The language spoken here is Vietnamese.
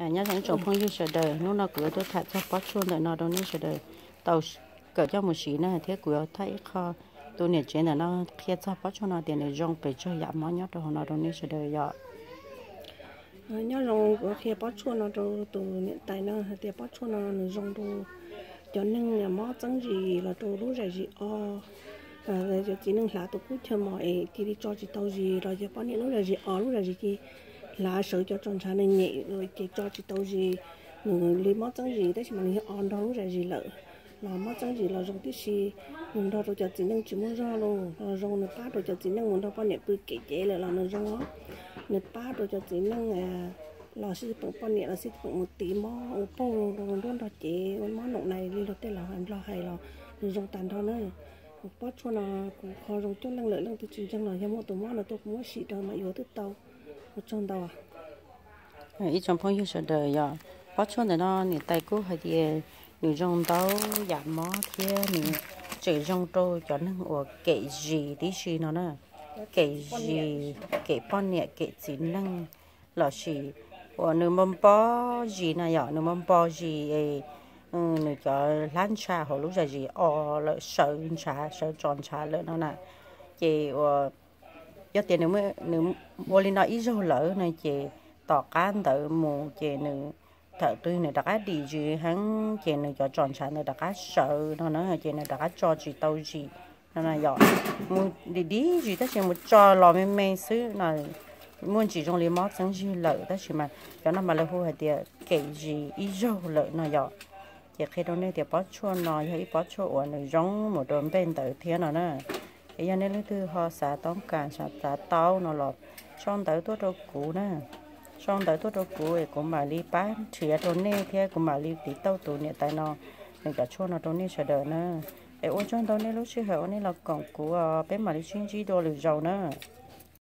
nhớ rằng chồng phong yêu sợ đời lúc nào cửa tôi thắt cho bắt chuồn đời nào đâu nên sợ đời tàu cỡ cho một xí này thế cửa thấy kho tôi nhận chuyện là nó khi cho bắt chuồn nào tiền để rong về cho giảm máu nhớ đâu nào đâu nên sợ đời vậy nhớ rằng khi bắt chuồn nó đâu từ hiện tại nó thì bắt chuồn nó rong đâu cho nên là mót trắng gì là tôi lúc ra gì rồi cho chỉ nên là tôi cứ chờ mọi thì đi cho chị tàu gì rồi cho bao nhiêu lúc ra gì thì là sợ cho tròn trà này nhẹ rồi chị cho chị tàu gì lấy mót trắng gì đấy mà mình on đó lúc ra gì lợ là mót trắng gì là rong tí xì mình đâu cho chỉ nên chỉ muốn ra luôn rong nó bắt rồi cho chỉ nên muốn đâu bao nhiêu bự kể chế lại là nó rong á nó bắt rồi cho chỉ nên là sử dụng bao nhiêu là sử dụng một tí mó ô tô rồi luôn đó chế món nộp này đi được tên là hàng lo hay là rong tàn thôi nữa bắt cho nó khó rong chút năng lượng năng từ chính trong là cho một tổ món là tôi cũng muốn xịt đâu mà yếu từ tàu một trong tàu ít chồng phong yêu sợ đời vậy bắt chuồn đời nó nè tay cố hay thì người rong tàu giảm máu thế nè chỉ rong trâu cho nên ở kệ gì tí xí nó nè kệ gì kệ bao nhiêu kệ gì năng là xí ở nơi mâm bó gì này vậy nơi mâm bó gì nơi cho lan trà hồi lúc giờ gì là sợ tròn trà lên nó nè chị do tiền nếu mua lên nó ít rồi lỡ này chị tỏ can tự mù chị nữ thợ tuy này đã đi gì hắn chị nữ cho tròn trà nữ đã sợ nó nói chị nữ đã cho chị tàu gì nó là giỏi mua đi gì tất nhiên một cho lò men xứ này muốn chỉ trong lấy mót sáng gì lỡ tất nhiên mà cho nó mà là hô thì kể gì ít rồi lỡ nó giỏi chỉ khi đó này thì bắt chuột nó hay bắt chuột ở nơi giống một đốm bên tới thiên nó nè cái này là thứ họ xả tóm cạn xả tàu nó lọt xong tới tôi đâu cũ nè xong tới tôi đâu cũ thì cũng mà đi bán chỉ ở trong này thì cũng mà đi tí tàu tủ này tại nó mình cả chuột nó trong này sẽ đỡ nè để ôn trong tàu này lúc xưa hở này là còn cũ bên mà đi chuyên chỉ đồ lười giàu nè